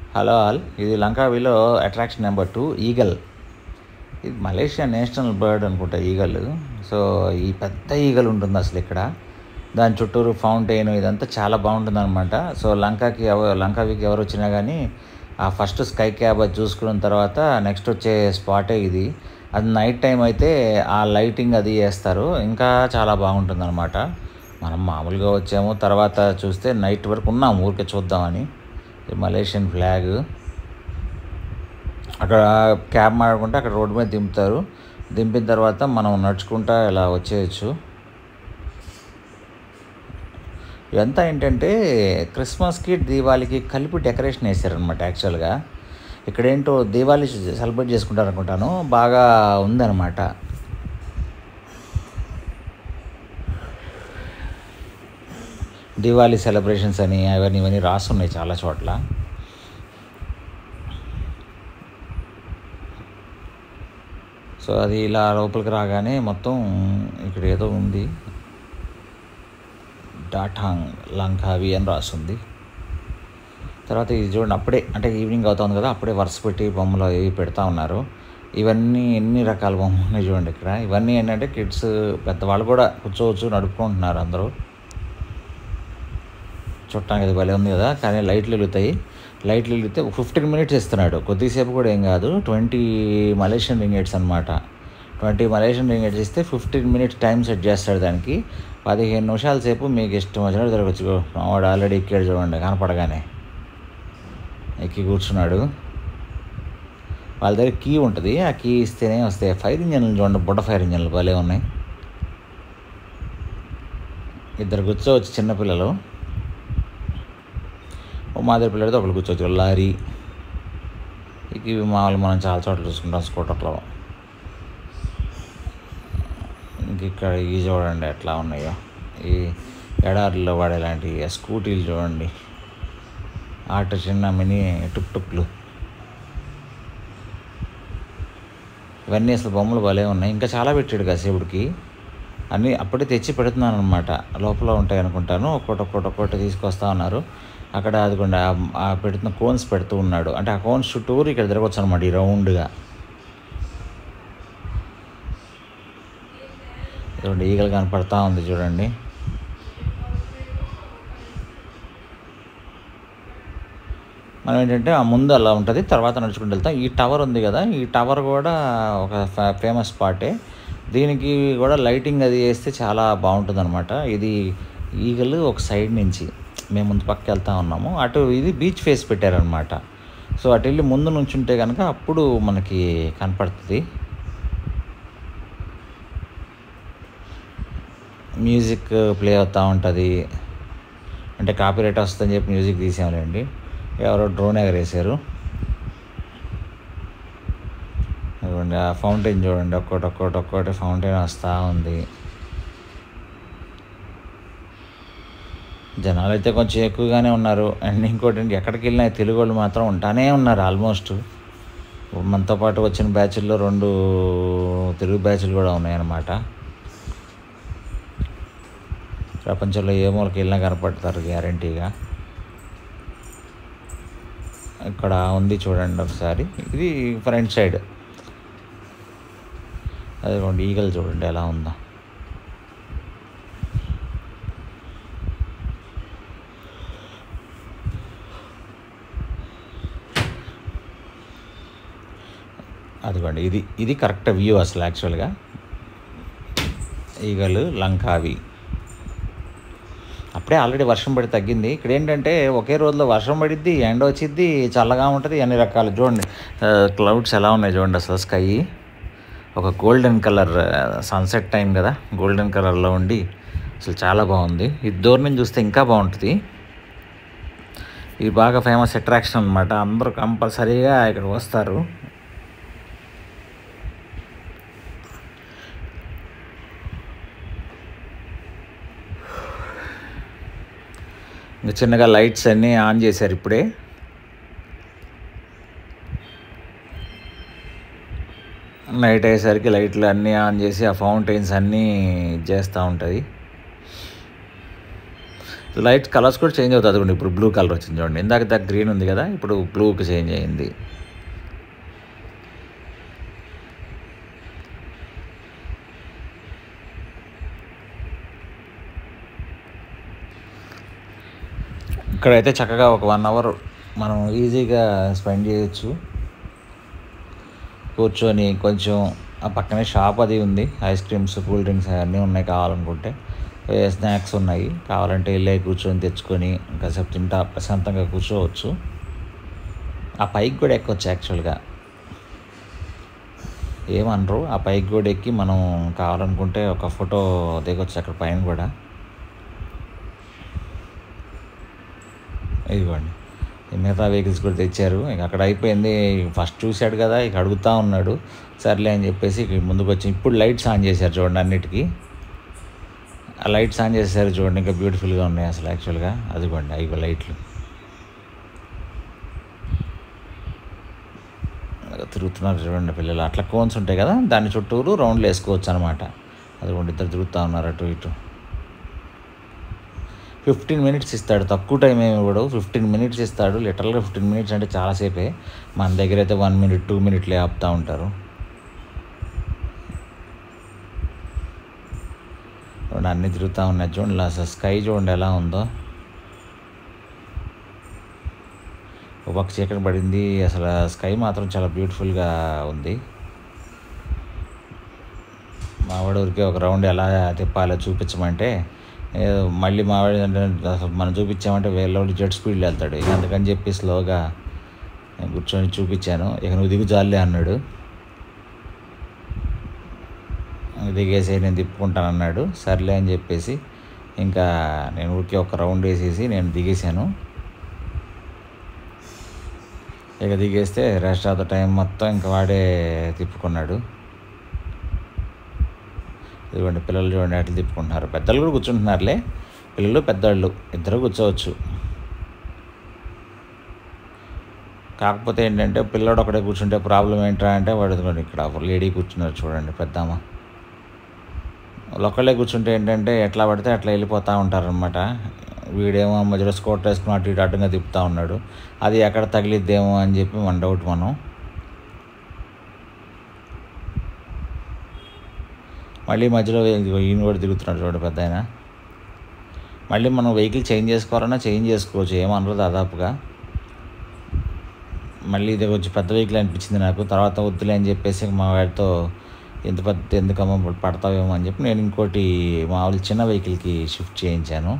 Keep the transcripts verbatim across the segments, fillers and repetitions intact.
Hello all, ఇది లంకావిలో attraction number two eagle. ఇది మలేషియా నేషనల్ బర్డ్ అనుకుంటా ఈగల్. సో ఈ పెద్ద ఈగల్ ఉంటుంది అసలు ఇక్కడ. దాని చుట్టూరు ఫౌంటైన్ ఇదంతా చాలా బాగుంటుంది అనమాట. సో లంకాకి ఎవ లంకావికి ఎవరు వచ్చినా కానీ ఆ ఫస్ట్ స్కై క్యాబ్ అది చూసుకున్న తర్వాత నెక్స్ట్ వచ్చే స్పాటే ఇది. అది నైట్ టైం అయితే ఆ లైటింగ్ అది వేస్తారు, ఇంకా చాలా బాగుంటుంది అనమాట. మనం మామూలుగా వచ్చాము, తర్వాత చూస్తే నైట్ వరకు ఉన్నాము ఊరికే చూద్దామని. Malaysian flag. అక్కడ క్యాబ్ మాడుకుంటే అక్కడ రోడ్డు మీద దింపుతారు. దింపిన తర్వాత మనం నడుచుకుంటా ఇలా వచ్చేయచ్చు. ఇదంతా ఏంటంటే క్రిస్మస్కి దీవాళికి కలిపి డెకరేషన్ వేసారనమాట. యాక్చువల్గా ఇక్కడ ఏంటో దీవాళి సెలబ్రేట్ చేసుకుంటారు అనుకుంటాను, బాగా ఉందన్నమాట. దీవాళీ సెలబ్రేషన్స్ అని అవన్నీ ఇవన్నీ రాస్తున్నాయి చాలా చోట్ల. సో అది ఇలా లోపలికి రాగానే మొత్తం ఇక్కడ ఏదో ఉంది, డాటాంగ్ లంకావి అని రాస్తుంది. తర్వాత ఇది చూడండి, అప్పుడే అంటే ఈవినింగ్ అవుతుంది కదా, అప్పుడే వరుస పెట్టి బొమ్మలు అవి పెడతా ఉన్నారు. ఇవన్నీ ఎన్ని రకాల బొమ్మలు ఉన్నాయి చూడండి ఇక్కడ. ఇవన్నీ ఏంటంటే కిడ్స్, పెద్దవాళ్ళు కూడా కూర్చోవచ్చు, నడుపుకుంటున్నారు అందరూ. చూడటానికి అది భలే ఉంది కదా. కానీ లైట్లు వెలుగుతాయి. లైట్లు వెలిగితే ఫిఫ్టీన్ మినిట్స్ ఇస్తున్నాడు, కొద్దిసేపు కూడా ఏం కాదు. ట్వంటీ మలేషియన్ రింగేట్స్ అనమాట. ట్వంటీ మలేషియన్ రింగేట్స్ ఇస్తే ఫిఫ్టీన్ మినిట్స్ టైం సెట్ చేస్తాడు దానికి. పదిహేను నిమిషాల సేపు మీకు ఇష్టం వచ్చినట్టు దొరకచ్చు. వాడు ఆల్రెడీ ఎక్కాడు చూడండి, కనపడగానే ఎక్కి కూర్చున్నాడు. వాళ్ళ దగ్గర కీ ఉంటుంది, ఆ కీ ఇస్తేనే వస్తాయి. ఫైర్ ఇంజన్లు చూడండి, బుడ్డ ఫైర్ ఇంజన్లు భలే ఉన్నాయి. ఇద్దరు కూర్చోవచ్చు చిన్నపిల్లలు, మాదిరి పిల్లడితో ఒకళ్ళు కూర్చోవచ్చు. లారీ ఇవి మామూలు మనం చాలా చోట్ల చూసుకుంటాం స్కూటర్లో. ఇంక ఇక్కడ ఇవి చూడండి ఎట్లా ఉన్నాయో, ఈ ఎడారిలో వాడేలాంటి స్కూటీలు చూడండి, ఆటో చిన్న మినీ టుక్ టుక్లు. ఇవన్నీ అసలు బొమ్మలు భలే ఉన్నాయి. ఇంకా చాలా పెట్టాడు కాసేపుడికి. అన్నీ అప్పుడే తెచ్చి పెడుతున్నాను అనమాట. లోపల ఉంటాయి అనుకుంటాను. ఒక్కొక్కటి ఒక్కొక్కటి ఒక్కొక్కటి తీసుకొస్తా ఉన్నారు. అక్కడ అదిగోండి ఆ పెడుతున్న కోన్స్ పెడుతూ ఉన్నాడు. అంటే ఆ కోన్స్ చుట్టూరు ఇక్కడ తిరగచ్చు అనమాట, ఈ రౌండ్గా. చూడండి ఈగలు కనపడతా ఉంది చూడండి. మనం ఏంటంటే ఆ ముందు అలా ఉంటుంది, తర్వాత నడుచుకుంటూ వెళ్తాం. ఈ టవర్ ఉంది కదా, ఈ టవర్ కూడా ఒక ఫేమస్ స్పాటే. దీనికి కూడా లైటింగ్ అది వేస్తే చాలా బాగుంటుంది అనమాట. ఇది ఈగలు ఒక సైడ్ నుంచి, మేము ముందు పక్క వెళ్తా ఉన్నాము, అటు ఇది బీచ్ ఫేస్ పెట్టారనమాట. సో అటు వెళ్ళి ముందు నుంచి ఉంటే కనుక అప్పుడు మనకి కనపడుతుంది. మ్యూజిక్ ప్లే అవుతూ ఉంటుంది. అంటే కాపీరైట్ వస్తుందని చెప్పి మ్యూజిక్ తీసాములేండి. ఎవరో డ్రోన్ ఎగరేసారు. చూడండి ఆ ఫౌంటైన్ చూడండి, ఒక్కోటి ఒక్కోటి ఒక్కోటి ఫౌంటైన్ వస్తూ ఉంది. జనాలు అయితే కొంచెం ఎక్కువగానే ఉన్నారు. అండ్ ఇంకోటి ఎక్కడికి వెళ్ళినా తెలుగు వాళ్ళు మాత్రం ఉంటానే ఉన్నారు. ఆల్మోస్ట్ మనతో పాటు వచ్చిన బ్యాచ్ల్లో రెండు తెలుగు బ్యాచ్లు కూడా ఉన్నాయన్నమాట. ప్రపంచంలో ఏ మూలకి వెళ్ళినా కనపడతారు గ్యారంటీగా. ఇక్కడ ఉంది చూడండి ఒకసారి, ఇది ఫ్రంట్ సైడ్. అదిగోండి ఈగలు చూడండి ఎలా ఉందో. అదిగోండి ఇది ఇది కరెక్ట్ వ్యూ అసలు. యాక్చువల్గా ఈగలు లంకావి. అప్పుడే ఆల్రెడీ వర్షం పడి తగ్గింది. ఇక్కడ ఏంటంటే ఒకే రోజులో వర్షం పడిద్ది, ఎండ వచ్చిద్ది, చల్లగా ఉంటుంది, అన్ని రకాలు. చూడండి క్లౌడ్స్ ఎలా ఉన్నాయి చూడండి అసలు. స్కై ఒక గోల్డెన్ కలర్, సన్సెట్ టైం కదా, గోల్డెన్ కలర్లో ఉండి అసలు చాలా బాగుంది. ఇది దూరం నుంచి చూస్తే ఇంకా బాగుంటుంది. ఇది బాగా ఫేమస్ అట్రాక్షన్ అనమాట. అందరూ కంపల్సరీగా ఇక్కడికి వస్తారు. ఇంకా చిన్నగా లైట్స్ అన్నీ ఆన్ చేశారు ఇప్పుడే. నైట్ అయ్యేసరికి లైట్లు అన్నీ ఆన్ చేసి ఆ ఫౌంటైన్స్ అన్నీ చేస్తూ ఉంటుంది. లైట్ కలర్స్ కూడా చేంజ్ అవుతుంది. అదిగోండి ఇప్పుడు బ్లూ కలర్ వచ్చింది చూడండి. ఇందాక దాకా గ్రీన్ ఉంది కదా, ఇప్పుడు బ్లూకి చేంజ్ అయింది. ఇక్కడైతే చక్కగా ఒక వన్ అవర్ మనం ఈజీగా స్పెండ్ చేయొచ్చు కూర్చొని. కొంచెం ఆ పక్కనే షాప్ అది ఉంది, ఐస్ క్రీమ్స్, కూల్ డ్రింక్స్ అవన్నీ ఉన్నాయి. కావాలనుకుంటే స్నాక్స్ ఉన్నాయి, కావాలంటే వెళ్ళే కూర్చొని తెచ్చుకొని కాసేపు తింటా ప్రశాంతంగా కూర్చోవచ్చు. ఆ పైకి కూడా ఎక్కొచ్చు యాక్చువల్గా, ఏమనరు. ఆ పైకి కూడా ఎక్కి మనం కావాలనుకుంటే ఒక ఫోటో దిగొచ్చు అక్కడ పైన కూడా. ఇదిగోండి మిగతా వెహికల్స్ కూడా తెచ్చారు. ఇక అక్కడ అయిపోయింది. ఫస్ట్ చూశాడు కదా, ఇక అడుగుతూ ఉన్నాడు. సర్లే అని చెప్పేసి ఇక ముందుకు వచ్చి ఇప్పుడు లైట్స్ ఆన్ చేశారు చూడండి అన్నిటికీ. ఆ లైట్స్ ఆన్ చేశారు చూడండి, ఇంకా బ్యూటిఫుల్గా ఉన్నాయి అసలు యాక్చువల్గా. అదిగోండి అవి లైట్లు తిరుగుతున్నారు చూడండి పిల్లలు. అట్లా కోన్స్ ఉంటాయి కదా, దాని చుట్టూరు రౌండ్లు వేసుకోవచ్చు అనమాట. అదిగోండి ఇద్దరు తిరుగుతూ ఉన్నారు అటు ఇటు. ఫిఫ్టీన్ మినిట్స్ ఇస్తాడు, తక్కువ టైం ఏమి ఇవ్వడు. ఫిఫ్టీన్ మినిట్స్ ఇస్తాడు. లిటరల్గా ఫిఫ్టీన్ మినిట్స్ అంటే చాలాసేపే. మన దగ్గర అయితే వన్ మినిట్ టూ మినిట్లే ఆపుతూ ఉంటారు. చూడండి అన్నీ తిరుగుతూ ఉన్నాయి చూడండి. అసలు స్కై చూడండి ఎలా ఉందో. ఒక పక్క చీకటి పడింది, అసలు స్కై మాత్రం చాలా బ్యూటిఫుల్గా ఉంది. మావాడు ఊరికే ఒక రౌండ్ ఎలా తిప్పాలో చూపించమంటే మళ్ళీ మావాడు అసలు మనం చూపించామంటే వేరే వాళ్ళు జెట్ స్పీడ్లో వెళ్తాడు. ఇక అందుకని చెప్పి స్లోగా కూర్చొని చూపించాను. ఇక నువ్వు దిగు జాలే అన్నాడు. దిగేసి నేను తిప్పుకుంటాను అన్నాడు. సర్లే అని చెప్పేసి ఇంకా నేను ఊరికే ఒక రౌండ్ వేసేసి నేను దిగేసాను. ఇక దిగేస్తే రెస్ట్ ఆఫ్ ద టైం మొత్తం ఇంకా వాడే తిప్పుకున్నాడు. ఇదిగోండి పిల్లలు చూడండి అట్లా తిప్పుకుంటున్నారు. పెద్దలు కూడా కూర్చుంటున్నారులే, పిల్లలు పెద్దవాళ్ళు ఇద్దరు కూర్చోవచ్చు. కాకపోతే ఏంటంటే పిల్లడు ఒకటే కూర్చుంటే ప్రాబ్లం ఏంట్రా అంటే వాడు ఇక్కడ లేడీ కూర్చున్నారు చూడండి పెద్దమ్మ. ఒకళ్ళే కూర్చుంటే ఏంటంటే ఎట్లా పడితే అట్లా వెళ్ళిపోతూ ఉంటారనమాట. వీడేమో మధ్యలో స్కూటర్ వేసుకుని అటు ఇటు అడ్డంగా తిప్పుతూ ఉన్నాడు. అది ఎక్కడ తగిలిద్దేమో అని చెప్పి మన డౌట్. మనం మళ్ళీ మధ్యలో ఈయన కూడా తిరుగుతున్నాడు చూడండి పెద్ద ఆయన. మళ్ళీ మనం వెహికల్ చేంజ్ చేసుకోవాలన్నా చేంజ్ చేసుకోవచ్చు, ఏమనరు దాదాపుగా. మళ్ళీ ఇది వచ్చి పెద్ద వెహికల్ అనిపించింది నాకు. తర్వాత వద్దులే అని చెప్పేసి మా వాడితో ఎంత పెద్ద ఎందుకమ్మ పడతావేమో అని చెప్పి నేను ఇంకోటి మామూలు చిన్న వెహికల్కి షిఫ్ట్ చేయించాను.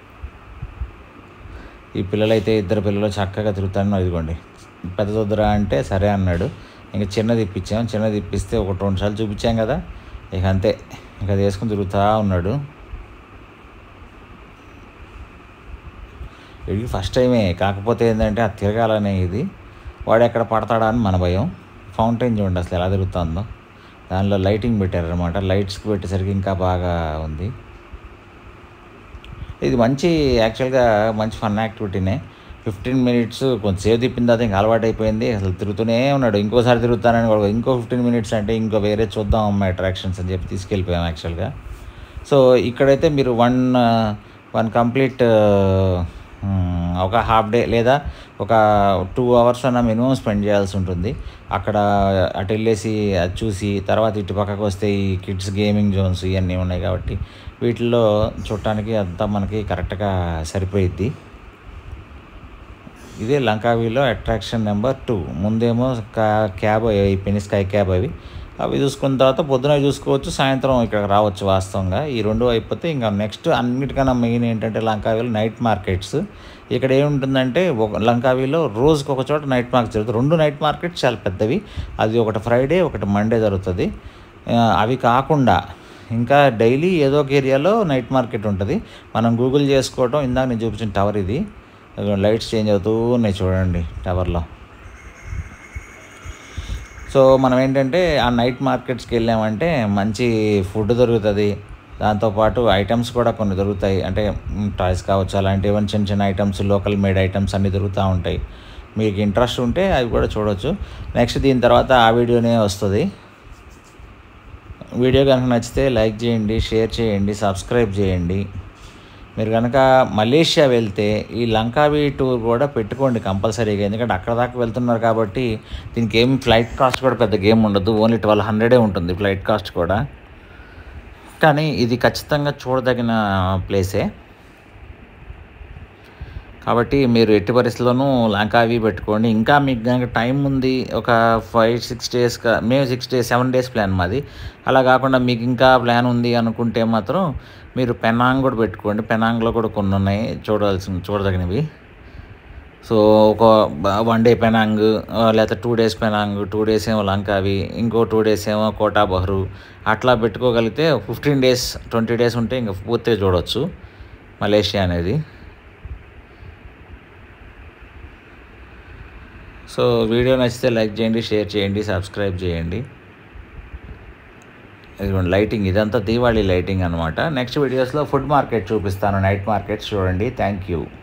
ఈ పిల్లలైతే ఇద్దరు పిల్లలు చక్కగా తిరుగుతాను. ఇదిగోండి పెద్ద వద్దురా అంటే సరే అన్నాడు. ఇంకా చిన్నది ఇప్పించాం. చిన్నది ఇప్పిస్తే ఒకటి రెండు సార్లు చూపించాం కదా, ఇక అంతే. ఇక అది వేసుకుని తిరుగుతూ ఉన్నాడు. వీడికి ఫస్ట్ టైమే, కాకపోతే ఏంటంటే అది తిరగాలనే ఇది. వాడు ఎక్కడ పడతాడా అని మన భయం. ఫౌంటైన్ చూడండి అసలు ఎలా తిరుగుతుందో. దానిలో లైటింగ్ పెట్టారనమాట. లైట్స్కి పెట్టేసరికి ఇంకా బాగా ఉంది. ఇది మంచి యాక్చువల్గా మంచి ఫన్ యాక్టివిటీనే. ఫిఫ్టీన్ మినిట్స్ కొంచెంసేపు తిప్పిన తర్వాత ఇంకా అలవాటు అయిపోయింది. అసలు తిరుగుతూనే ఉన్నాడు. ఇంకోసారి తిరుగుతానని కూడా ఇంకో ఫిఫ్టీన్ మినిట్స్ అంటే ఇంకో వేరే చూద్దాం అమ్మా అట్రాక్షన్స్ అని చెప్పి తీసుకెళ్ళిపోయాం యాక్చువల్గా. సో ఇక్కడైతే మీరు వన్ వన్ కంప్లీట్ ఒక హాఫ్ డే లేదా ఒక టూ అవర్స్ అన్న మినిమం స్పెండ్ చేయాల్సి ఉంటుంది అక్కడ. అటు వెళ్ళేసి అది చూసి తర్వాత ఇటు పక్కకు వస్తే ఈ కిడ్స్ గేమింగ్ జోన్స్ ఇవన్నీ ఉన్నాయి కాబట్టి వీటిల్లో చూడటానికి అంతా మనకి కరెక్ట్గా సరిపోయిద్ది. ఇదే లంకావీలో అట్రాక్షన్ నెంబర్ టూ. ముందేమో క్యాబ్ అయిపోయినాయి, స్కై క్యాబ్ అవి అవి చూసుకున్న తర్వాత పొద్దున చూసుకోవచ్చు, సాయంత్రం ఇక్కడ రావచ్చు. వాస్తవంగా ఈ రెండు అయిపోతే ఇంకా నెక్స్ట్ అన్నిటికన్నా మెయిన్ ఏంటంటే లంకావీలో నైట్ మార్కెట్స్. ఇక్కడ ఏముంటుందంటే ఒక లంకావీలో రోజుకి ఒక చోట నైట్ మార్కెట్ జరుగుతుంది. రెండు నైట్ మార్కెట్స్ చాలా పెద్దవి. అది ఒకటి ఫ్రైడే ఒకటి మండే జరుగుతుంది. అవి కాకుండా ఇంకా డైలీ ఏదో ఒక ఏరియాలో నైట్ మార్కెట్ ఉంటుంది. మనం గూగుల్ చేసుకోవటం. ఇందాక నేను చూపించిన టవర్ ఇది. లైట్స్ చేంజ్ అవుతూ ఉన్నాయి చూడండి టవర్లో. సో మనం ఏంటంటే ఆ నైట్ మార్కెట్స్కి వెళ్ళామంటే మంచి ఫుడ్ దొరుకుతుంది. దాంతోపాటు ఐటమ్స్ కూడా కొన్ని దొరుకుతాయి. అంటే టాయ్స్ కావచ్చు, అలాంటివి చిన్న చిన్న ఐటమ్స్, లోకల్ మేడ్ ఐటమ్స్ అన్నీ దొరుకుతూ ఉంటాయి. మీకు ఇంట్రెస్ట్ ఉంటే అవి కూడా చూడవచ్చు. నెక్స్ట్ దీని తర్వాత ఆ వీడియోనే వస్తుంది. వీడియో కనుక నచ్చితే లైక్ చేయండి, షేర్ చేయండి, సబ్స్క్రైబ్ చేయండి. మీరు కనుక మలేషియా వెళ్తే ఈ లంకావి టూర్ కూడా పెట్టుకోండి కంపల్సరీగా, ఎందుకంటే అక్కడ దాకా వెళ్తున్నారు కాబట్టి దీనికి ఏం ఫ్లైట్ కాస్ట్ కూడా పెద్ద గేమ్ ఉండదు, ఓన్లీ ట్వెల్వ్ హండ్రెడే ఉంటుంది ఫ్లైట్ కాస్ట్ కూడా. కానీ ఇది ఖచ్చితంగా చూడదగిన ప్లేసే కాబట్టి మీరు ఎట్టి పరిస్థితుల్లోనూ లంకావి పెట్టుకోండి. ఇంకా మీకు కనుక టైం ఉంది, ఒక ఫైవ్ సిక్స్ డేస్ మేము six days seven days plan మాది, అలా కాకుండా మీకు ఇంకా ప్లాన్ ఉంది అనుకుంటే మాత్రం మీరు పెనాంగ్ కూడా పెట్టుకోండి. పెనాంగ్లో కూడా కొన్ని ఉన్నాయి చూడాల్సిన చూడదగినవి. సో ఒక వన్ డే పెనాంగ్, లేకపోతే two days Penang, two days ఏమో లంకావి, ఇంకో టూ డేస్ ఏమో కోటా బహ్రు, అట్లా పెట్టుకోగలిగితే ఫిఫ్టీన్ డేస్ ట్వంటీ డేస్ ఉంటే ఇంకా పూర్తిగా చూడవచ్చు మలేషియా అనేది. సో వీడియో నచ్చితే లైక్ చేయండి, షేర్ చేయండి, సబ్స్క్రైబ్ చేయండి. ఇదిగోండి లైటింగ్, ఇదంతా దీవాళీ లైటింగ్ అనమాట. నెక్స్ట్ వీడియోస్లో ఫుడ్ మార్కెట్ చూపిస్తాను, నైట్ మార్కెట్స్ చూడండి. Thank you.